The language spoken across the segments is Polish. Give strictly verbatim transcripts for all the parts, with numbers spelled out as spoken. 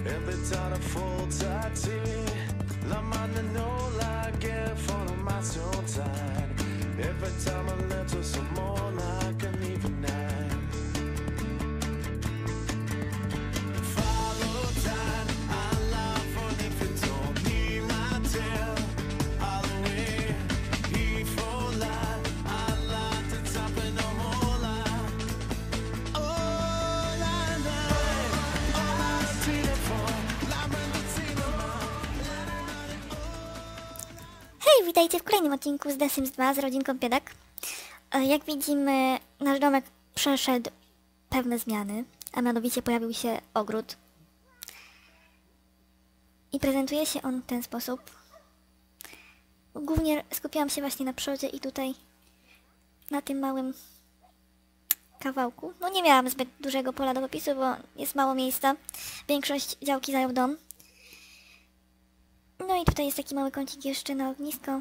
Witajcie w kolejnym odcinku z The Sims dwa z rodzinką Biedak. Jak widzimy, nasz domek przeszedł pewne zmiany, a mianowicie pojawił się ogród. I prezentuje się on w ten sposób. Głównie skupiłam się właśnie na przodzie i tutaj na tym małym kawałku. No nie miałam zbyt dużego pola do popisu, bo jest mało miejsca. Większość działki zajął dom. No i tutaj jest taki mały kącik jeszcze na ognisko.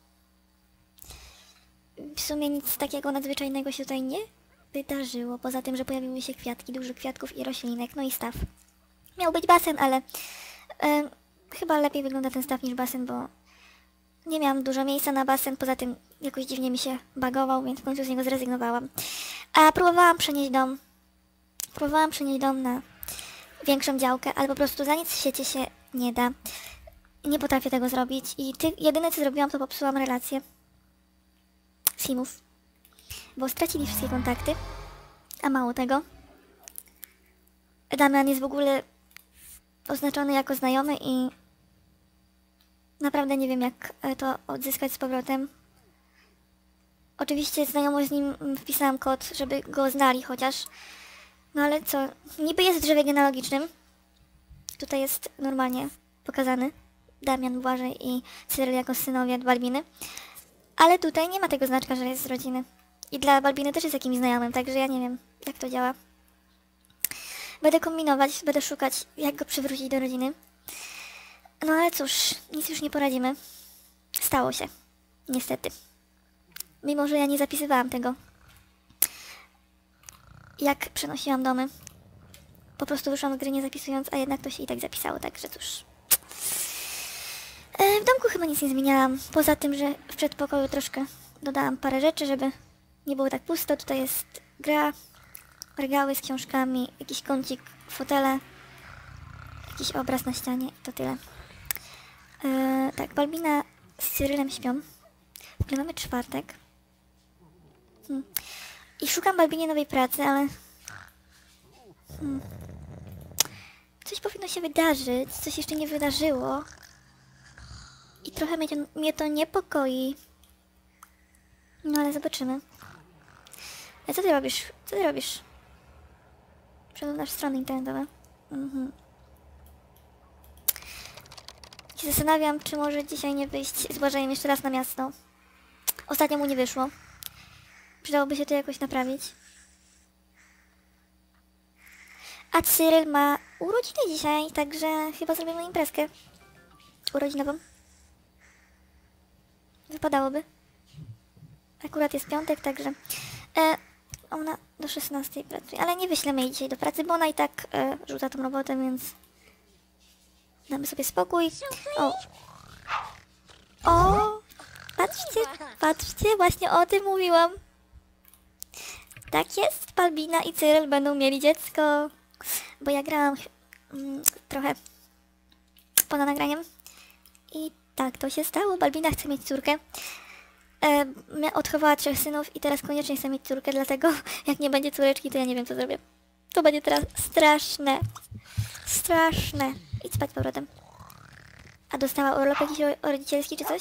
W sumie nic takiego nadzwyczajnego się tutaj nie wydarzyło, poza tym, że pojawiły się kwiatki, dużo kwiatków i roślinek, no i staw. Miał być basen, ale e, chyba lepiej wygląda ten staw niż basen, bo nie miałam dużo miejsca na basen, poza tym jakoś dziwnie mi się bagował, więc w końcu z niego zrezygnowałam. A próbowałam przenieść dom, próbowałam przenieść dom na większą działkę, ale po prostu za nic w świecie się nie da. Nie potrafię tego zrobić i ty, jedyne co zrobiłam, to popsułam relację Simów, bo stracili wszystkie kontakty, a mało tego, Damian jest w ogóle oznaczony jako znajomy i naprawdę nie wiem, jak to odzyskać z powrotem. Oczywiście znajomość z nim wpisałam kod, żeby go znali chociaż, no ale co, niby jest w drzewie genealogicznym, tutaj jest normalnie pokazany Damian, Błażej i Cyryl jako synowie Balbiny. Ale tutaj nie ma tego znaczka, że jest z rodziny. I dla Balbiny też jest jakimś znajomym, także ja nie wiem, jak to działa. Będę kombinować, będę szukać, jak go przywrócić do rodziny. No ale cóż, nic już nie poradzimy. Stało się. Niestety. Mimo, że ja nie zapisywałam tego, jak przenosiłam domy. Po prostu wyszłam z gry nie zapisując, a jednak to się i tak zapisało, także cóż. W domku chyba nic nie zmieniałam, poza tym, że w przedpokoju troszkę dodałam parę rzeczy, żeby nie było tak pusto. Tutaj jest gra, regały z książkami, jakiś kącik, fotele, jakiś obraz na ścianie i to tyle. Eee, tak, Balbina z Cyrylem śpią. W ogóle mamy czwartek. Hmm. I szukam Balbinie nowej pracy, ale... Hmm. Coś powinno się wydarzyć, coś jeszcze nie wydarzyło. I trochę mnie to, mnie to niepokoi. No ale zobaczymy. A co ty robisz? Co ty robisz? Przeglądasz strony internetowe. Mhm. I zastanawiam, czy może dzisiaj nie wyjść z Błażejem jeszcze raz na miasto. Ostatnio mu nie wyszło. Przydałoby się to jakoś naprawić. A Cyryl ma urodziny dzisiaj, także chyba zrobimy imprezkę urodzinową. Wypadałoby. Akurat jest piątek, także e, ona do szesnastej pracuje, ale nie wyślemy jej dzisiaj do pracy, bo ona i tak e, rzuca tą robotę, więc damy sobie spokój. O! O! Patrzcie, patrzcie, właśnie o tym mówiłam. Tak jest, Balbina i Cyryl będą mieli dziecko, bo ja grałam mm, trochę poza nagraniem i tak to się stało. Balbina chce mieć córkę. E, odchowała trzech synów i teraz koniecznie chce mieć córkę, dlatego jak nie będzie córeczki, to ja nie wiem, co zrobię. To będzie teraz straszne. Straszne. Idź spać z powrotem. A dostała urlop jakiś rodzicielski czy coś?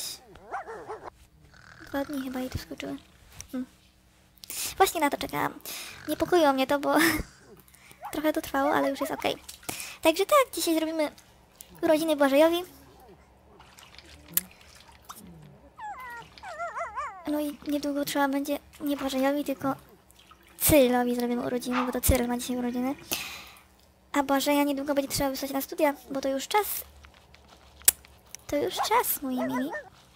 Dwa dni chyba jej tu skoczyły. Hmm. Właśnie na to czekałam. Niepokoiło mnie to, bo trochę to trwało, ale już jest okej. Także tak, dzisiaj zrobimy urodziny Błażejowi. No i niedługo trzeba będzie nie Błażejowi, tylko Cyrylowi zrobimy urodziny, bo to Cyryl ma dzisiaj urodziny. A Błażeja niedługo będzie trzeba wysłać na studia, bo to już czas. To już czas, moi mili.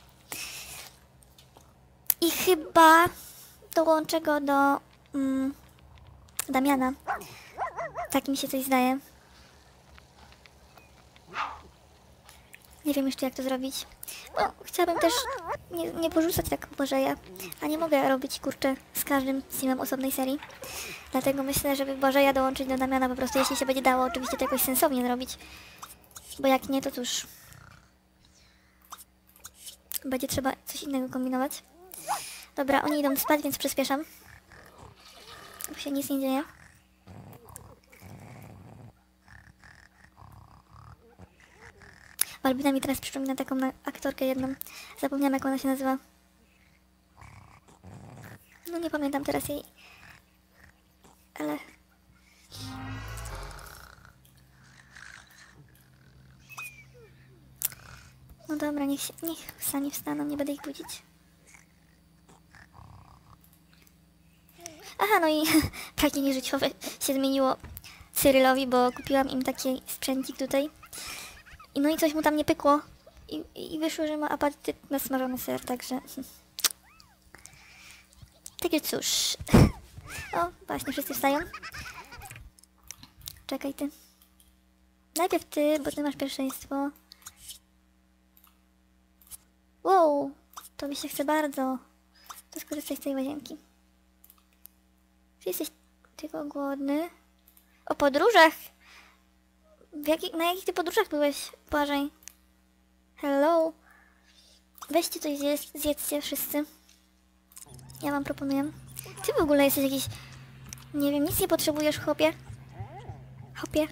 I chyba dołączę go do mm, Damiana. Tak mi się coś zdaje. Nie wiem jeszcze jak to zrobić. Bo chciałabym też nie, nie porzucać tak Bożeja. A nie mogę robić, kurczę, z każdym simem osobnej serii. Dlatego myślę, żeby Bożeja dołączyć do Damiana po prostu, jeśli się będzie dało oczywiście to jakoś sensownie zrobić. Bo jak nie, to cóż. Będzie trzeba coś innego kombinować. Dobra, oni idą spać, więc przyspieszam. Bo się nic nie dzieje. Albina mi teraz przypomina taką na aktorkę jedną. Zapomniałam jak ona się nazywa. No nie pamiętam teraz jej. Ale... No dobra, niech, się, niech sami wstaną, nie będę ich budzić. Aha, no i pragnienie życiowe się zmieniło Cyrylowi, bo kupiłam im taki sprzęcik tutaj. I no i coś mu tam nie pykło. I, i wyszło, że ma apetyt na smażony ser, także... Takie cóż... O, właśnie, wszyscy wstają. Czekaj ty. Najpierw ty, bo ty masz pierwszeństwo. Wow, to mi się chce bardzo. To skorzystaj z tej łazienki. Czy jesteś tylko głodny? O podróżach! W jakich, na jakich ty podróżach byłeś, Błażej? Hello? Weźcie coś zjeść, zjedzcie wszyscy. Ja wam proponuję. Ty w ogóle jesteś jakiś... Nie wiem, nic nie potrzebujesz, chłopie. Chłopie.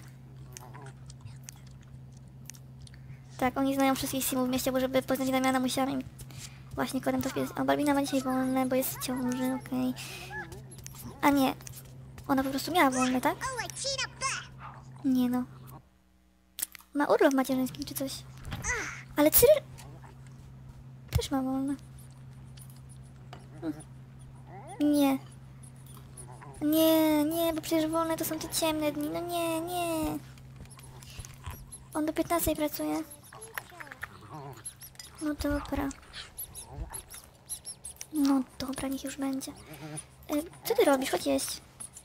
Tak, oni znają wszystkich simów w mieście, bo żeby poznać Damiana musiałam im właśnie kodem to wpisać. O, Balbina ma dzisiaj wolne, bo jest w ciąży, okej. Okay. A nie. Ona po prostu miała wolne, tak? Nie no. Ma urlop macierzyński czy coś. Ale Cyryl... też ma wolne. Hm. Nie. Nie, nie, bo przecież wolne to są te ciemne dni. No nie, nie. On do piętnastej pracuje. No dobra. No dobra, niech już będzie. E, co ty robisz? Chodź jeść.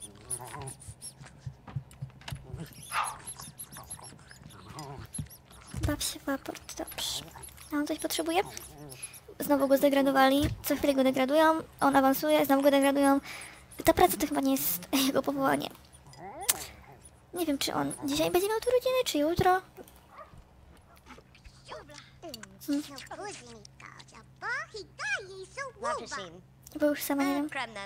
Baw się w aport, dobrze. A on coś potrzebuje? Znowu go zdegradowali. Co chwilę go degradują. On awansuje, znowu go degradują. Ta praca to chyba nie jest jego powołanie. Nie wiem, czy on dzisiaj będzie miał tu urodziny, czy jutro. Hmm. Bo już sama nie wiem.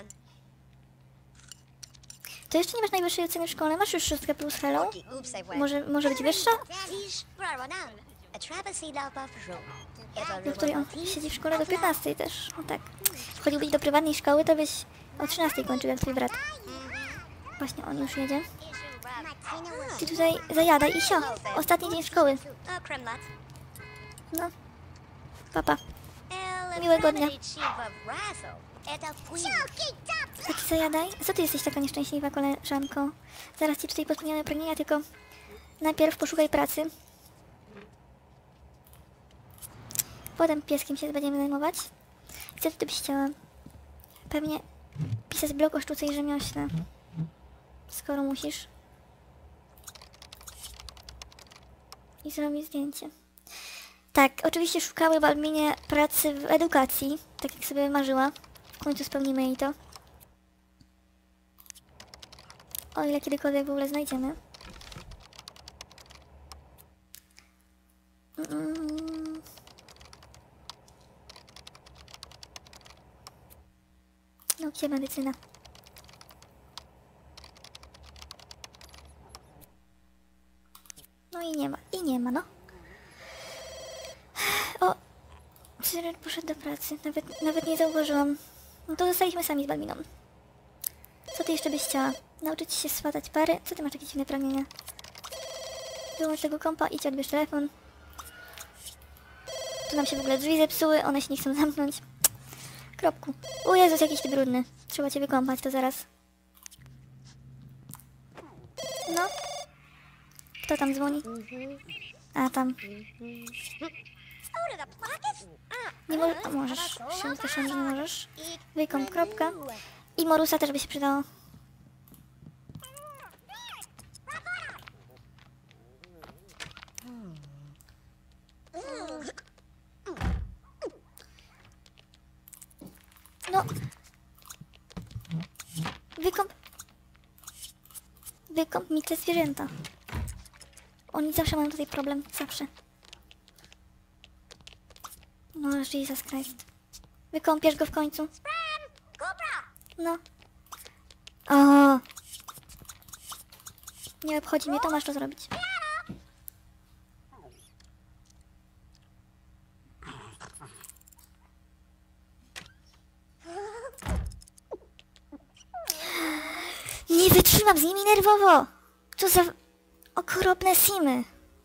To jeszcze nie masz najwyższej oceny w szkole? Masz już szóstkę plus hello? Może, może być wyższa? Do której on siedzi w szkole do piętnastej też. No tak. Chodziłbyś do prywatnej szkoły, to byś o trzynastej kończył jak twój brat. Właśnie on już jedzie. Ty tutaj zajadaj i sio. Ostatni dzień szkoły. No. Papa. Miłego dnia. A ty zajadaj. A co ty jesteś taka nieszczęśliwa, koleżanko? Zaraz ci tutaj podpomniane pragnienia, tylko najpierw poszukaj pracy. Potem pieskiem się będziemy zajmować. I co ty byś chciała? Pewnie pisać blog o sztuce i rzemiośle. Skoro musisz. I zrobić zdjęcie. Tak, oczywiście szukały w Albinie pracy w edukacji, tak jak sobie marzyła. W końcu spełnimy jej to. O ile kiedykolwiek w ogóle znajdziemy. Mm. No gdzie medycyna? No i nie ma, i nie ma, no. O, Cyryl poszedł do pracy, nawet, nawet nie zauważyłam. No to zostaliśmy sami z Balbiną. Co ty jeszcze byś chciała? Nauczyć się swatać pary? Co ty masz jakieś dziwne pragnienia? Wyłącz tego kompa, idź odbierz telefon. Tu nam się w ogóle drzwi zepsuły, one się nie chcą zamknąć. Kropku. O Jezus, jakiś ty brudny. Trzeba cię wykąpać, to zaraz. No. Kto tam dzwoni? A, tam. Nie możesz... A, możesz. Się też nie możesz. Wykąp, kropka. I Morusa też by się przydało. Wykąp... Wykąp mi te zwierzęta. Oni zawsze mają tutaj problem. Zawsze. No, Jesus Christ. Wykąpiesz go w końcu? No. O. Nie obchodzi mnie, to masz to zrobić. Nie wytrzymam z nimi nerwowo! Co za okropne simy!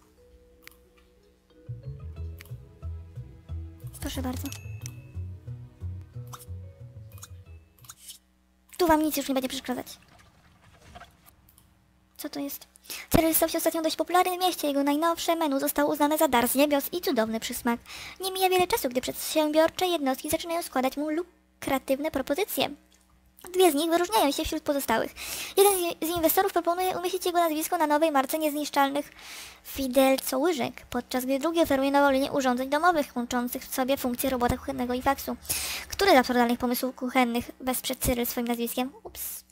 Proszę bardzo. Tu wam nic już nie będzie przeszkadzać. Co to jest? Ceryl stał się ostatnio dość popularny w mieście. Jego najnowsze menu zostało uznane za dar z niebios i cudowny przysmak. Nie mija wiele czasu, gdy przedsiębiorcze jednostki zaczynają składać mu lukratywne propozycje. Dwie z nich wyróżniają się wśród pozostałych. Jeden z inwestorów proponuje umieścić jego nazwisko na nowej marce niezniszczalnych Fidelco łyżek, podczas gdy drugi oferuje nową linię urządzeń domowych, łączących w sobie funkcje robota kuchennego i faksu. Który z absurdalnych pomysłów kuchennych wesprze Cyryl swoim nazwiskiem? Ups.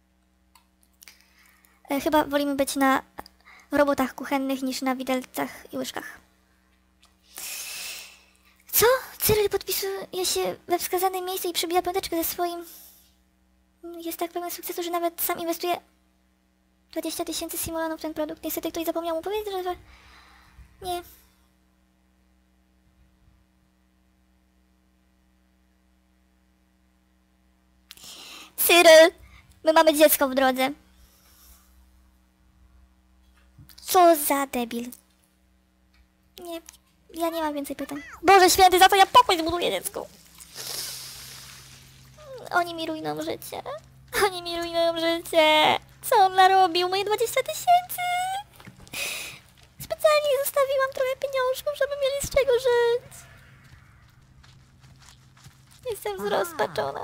E, chyba wolimy być na robotach kuchennych niż na widelcach i łyżkach. Co? Cyryl podpisuje się we wskazanym miejscu i przybija piąteczkę ze swoim... Jest tak pewien sukcesu, że nawet sam inwestuje dwadzieścia tysięcy simoleonów w ten produkt. Niestety ktoś zapomniał mu powiedzieć, że... Nie. Cyryl! My mamy dziecko w drodze. Co za debil. Nie. Ja nie mam więcej pytań. Boże święty, za to ja pokój zbuduję dziecku. Oni mi rujną życie. Oni mi rujnują życie. Co on narobił? Moje dwadzieścia tysięcy. Specjalnie zostawiłam trochę pieniążków, żeby mieli z czego żyć. Jestem zrozpaczona.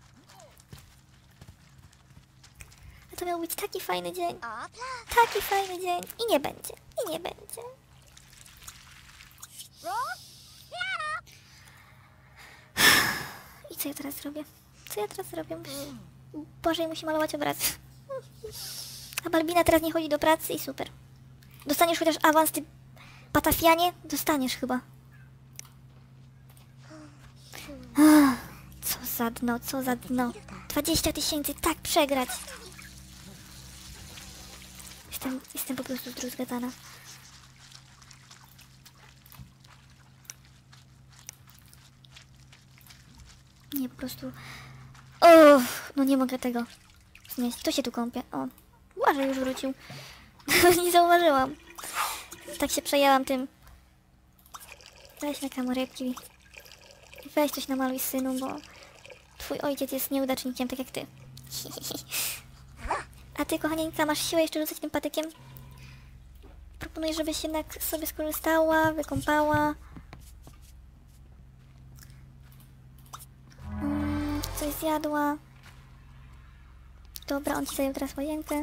A to miał być taki fajny dzień. Taki fajny dzień. I nie będzie. I nie będzie. I co ja teraz zrobię? Co ja teraz zrobię? Boże, musi malować obrazy. A Balbina teraz nie chodzi do pracy i super. Dostaniesz chociaż awans, ty patafianie? Dostaniesz chyba. Co za dno, co za dno. dwadzieścia tysięcy, tak przegrać. Jestem, jestem po prostu zdruzgotana. Nie, po prostu... O, no nie mogę tego znieść. Kto się tu kąpie? O, Błażej już wrócił. Nie zauważyłam. Tak się przejęłam tym. Weź na kamerki. Weź coś namaluj, synu, bo twój ojciec jest nieudacznikiem, tak jak ty. A ty, kochanieńka, masz siłę jeszcze rzucać tym patykiem? Proponuję, żebyś jednak sobie skorzystała, wykąpała. Mm, coś zjadła. Dobra, on ci zajął teraz łazienkę.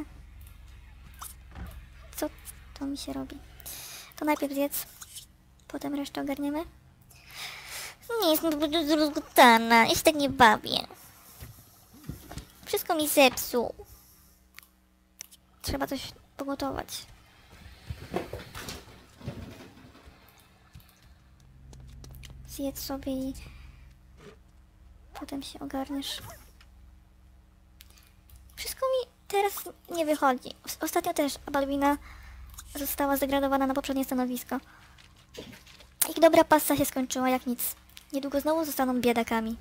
Co to mi się robi? To najpierw zjedz, potem resztę ogarniemy. Nie jestem po prostu zrozgotana, ja się tak nie bawię. Wszystko mi zepsuł. Trzeba coś pogotować. Zjedz sobie i potem się ogarniesz. Wszystko mi teraz nie wychodzi. Ostatnio też Balbina została zdegradowana na poprzednie stanowisko. Ich dobra pasta się skończyła jak nic. Niedługo znowu zostaną biedakami.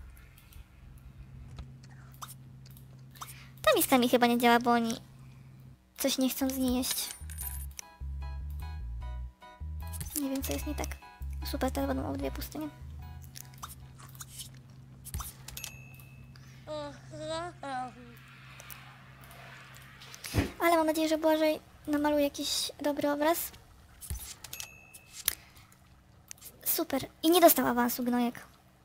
Ta miska mi chyba nie działa, bo oni coś nie chcą z niej jeść. Nie wiem, co jest nie tak. Super, teraz będą obydwie pustynie. Ale mam nadzieję, że Błażej namaluje jakiś dobry obraz. Super. I nie dostał awansu gnojek.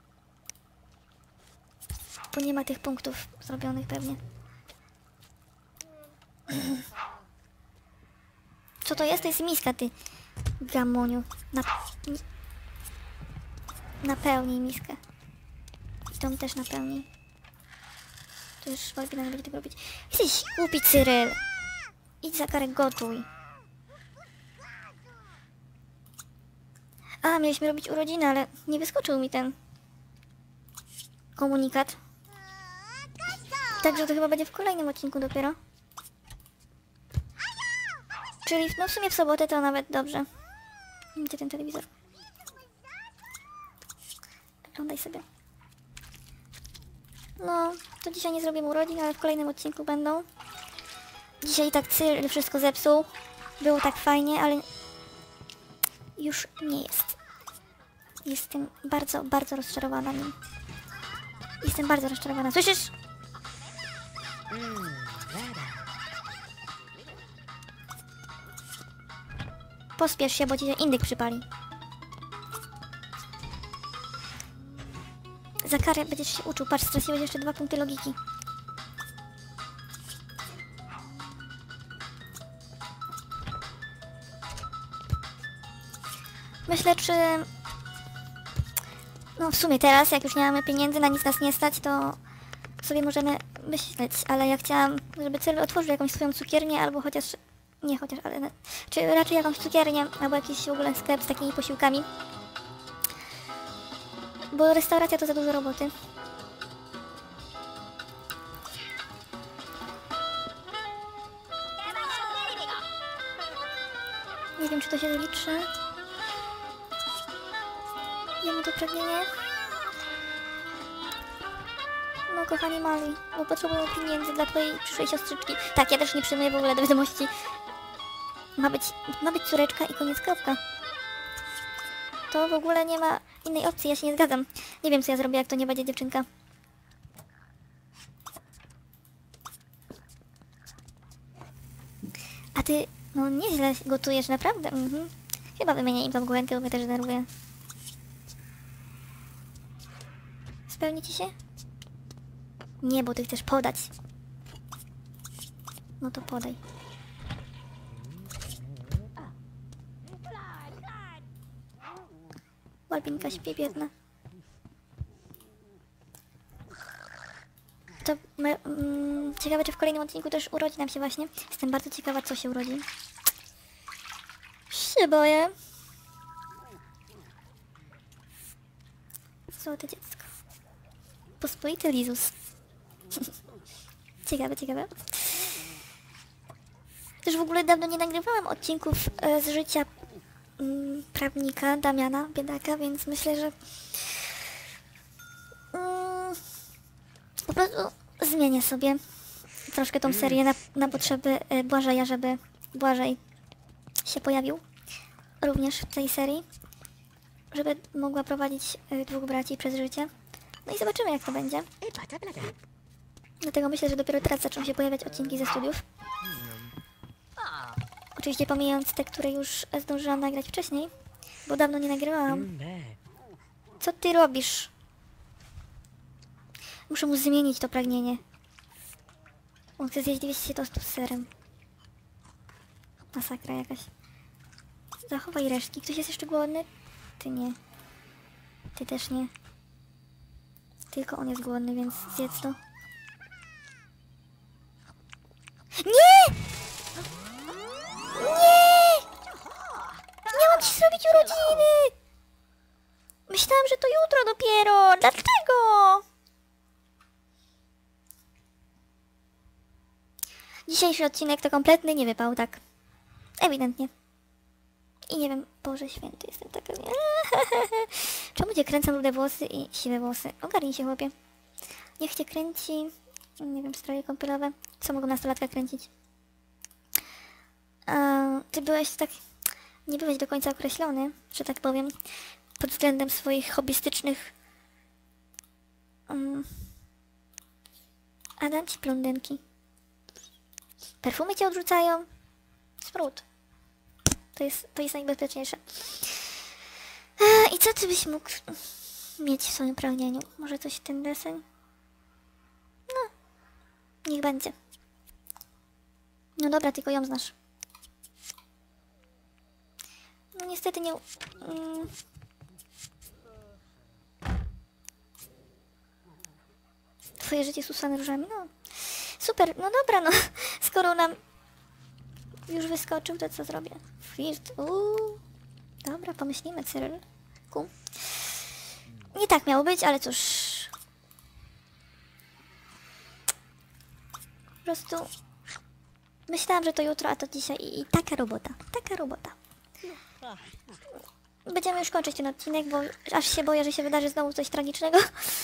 Bo nie ma tych punktów zrobionych pewnie. Co to jest? To jest miska, ty gamoniu. Na... Napełnij miskę. I tą też napełnij. To już Walpina nie będzie tego robić. Jesteś głupi, Cyryl. Idź za karę, gotuj. A, mieliśmy robić urodziny, ale nie wyskoczył mi ten komunikat. Także to chyba będzie w kolejnym odcinku dopiero. Czyli no w sumie w sobotę to nawet dobrze. Gdzie ten telewizor? Oglądaj sobie. No, to dzisiaj nie zrobimy urodzin, ale w kolejnym odcinku będą. Dzisiaj tak Cyryl wszystko zepsuł. Było tak fajnie, ale już nie jest. Jestem bardzo, bardzo rozczarowana nim. Jestem bardzo rozczarowana. Słyszysz? Pospiesz się, bo ci się indyk przypali. Za karę będziesz się uczył. Patrz, straciłeś jeszcze dwa punkty logiki. Myślę, czy... No w sumie teraz, jak już nie mamy pieniędzy, na nic nas nie stać, to sobie możemy myśleć, ale ja chciałam, żeby Cyryl otworzył jakąś swoją cukiernię, albo chociaż... Nie chociaż, ale... Czy raczej jakąś cukiernię, albo jakiś w ogóle sklep z takimi posiłkami. Bo restauracja to za dużo roboty. Nie wiem, czy to się liczy. Jemy to pragnienie. No kochani mali, bo potrzebują pieniędzy dla twojej przyszłej siostrzyczki. Tak, ja też nie przyjmuję w ogóle do wiadomości. Ma być, ma być córeczka i koniec, kropka. To w ogóle nie ma innej opcji, ja się nie zgadzam. Nie wiem, co ja zrobię, jak to nie będzie dziewczynka. A ty, no nieźle gotujesz, naprawdę. Mhm. Chyba wymienię im tą głękę, bo mnie też denerwuje. Spełni ci się? Nie, bo ty chcesz podać. No to podaj. Walpinka śpi, biedna. To my, mm, ciekawe, czy w kolejnym odcinku też urodzi nam się właśnie. Jestem bardzo ciekawa, co się urodzi. Się boję. Złote dziecko. Pospolity Lizus. Ciekawe, ciekawe. Też w ogóle dawno nie nagrywałam odcinków e, z życia mm, prawnika Damiana, biedaka, więc myślę, że mm, po prostu zmienię sobie troszkę tą serię na, na potrzeby e, Błażeja, żeby Błażej się pojawił również w tej serii, żeby mogła prowadzić e, dwóch braci przez życie. No i zobaczymy, jak to będzie. Dlatego myślę, że dopiero teraz zaczną się pojawiać odcinki ze studiów. Oczywiście pomijając te, które już zdążyłam nagrać wcześniej, bo dawno nie nagrywałam. Co ty robisz? Muszę mu zmienić to pragnienie. On chce zjeść dwieście tostów z serem. Masakra jakaś. Zachowaj resztki. Ktoś jest jeszcze głodny? Ty nie. Ty też nie. Tylko on jest głodny, więc zjedz to. Nie! Nie! Miałam ci zrobić urodziny! Myślałam, że to jutro dopiero. Dlaczego? Dzisiejszy odcinek to kompletny nie wypał, tak. Ewidentnie. I nie wiem, Boże Święty, jestem taka... Czemu cię kręcą rude włosy i siwe włosy? Ogarnij się, chłopie. Niech cię kręci... Nie wiem, stroje kąpielowe. Co mogą nastolatka kręcić? A, ty byłeś tak... Nie byłeś do końca określony, że tak powiem, pod względem swoich hobbystycznych... Um, a dam ci blondynki. Perfumy cię odrzucają? Smród. To jest, to jest najbezpieczniejsze. I co ty byś mógł mieć w swoim pragnieniu? Może coś w ten deseń? No, niech będzie. No dobra, tylko ją znasz. No niestety nie... Mm. twoje życie jest usłane różami, no. Super, no dobra, no. Skoro nam już wyskoczył, to co zrobię? Flirt, uuu. Dobra, pomyślimy, Cyryl. Ku. Nie tak miało być, ale cóż. Po prostu myślałam, że to jutro, a to dzisiaj i, i taka robota, taka robota. Będziemy już kończyć ten odcinek, bo aż się boję, że się wydarzy znowu coś tragicznego.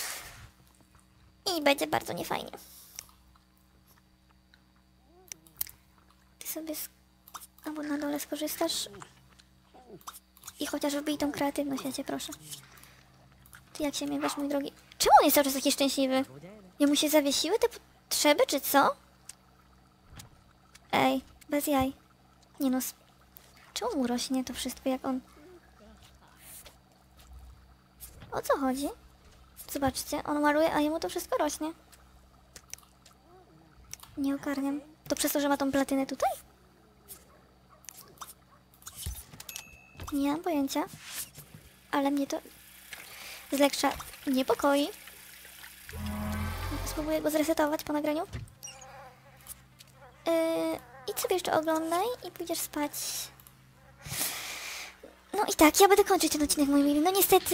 I będzie bardzo niefajnie. Ty sobie sk albo na dole skorzystasz i chociaż wbij tą kreatywność, ja cię proszę. Ty jak się miewasz, mój drogi? Czemu on jest cały czas taki szczęśliwy? Jemu się zawiesiły te potrzeby, czy co? Ej, bez jaj. Nie no, czemu mu rośnie to wszystko, jak on... O co chodzi? Zobaczcie, on maluje, a jemu to wszystko rośnie. Nie ogarniam. To przez to, że ma tą platynę tutaj? Nie mam pojęcia. Ale mnie to z lekka niepokoi. Spróbuję go zresetować po nagraniu. Yy, idź sobie jeszcze oglądaj i pójdziesz spać. No i tak, ja będę kończyć ten odcinek, moi mili. No niestety...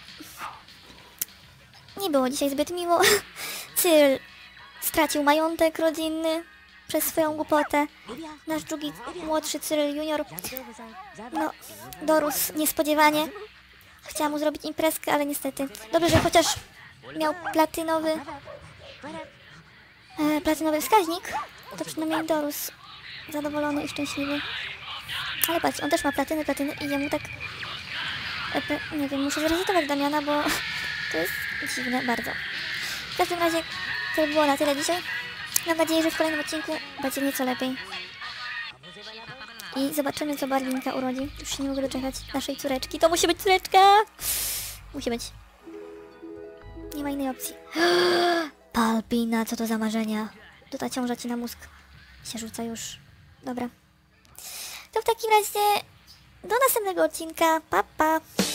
Nie było dzisiaj zbyt miło. Cyryl stracił majątek rodzinny przez swoją głupotę. Nasz drugi, młodszy Cyryl junior, no, dorósł niespodziewanie. Chciałam mu zrobić imprezkę, ale niestety. Dobrze, że chociaż miał platynowy, e, platynowy wskaźnik, to przynajmniej dorósł zadowolony i szczęśliwy. Ale patrz, on też ma platyny, platyny i jemu tak... E, nie wiem, muszę zresetować Damiana, bo to jest dziwne bardzo. W każdym razie to by było na tyle dzisiaj. Mam nadzieję, że w kolejnym odcinku będzie nieco lepiej. I zobaczymy, co Barwinka urodzi. Już się nie mogę doczekać naszej córeczki. To musi być córeczka! Musi być. Nie ma innej opcji. Palpina, co to za marzenia? To ta ciąża ci na mózg się rzuca już. Dobra. To w takim razie do następnego odcinka. Pa, pa!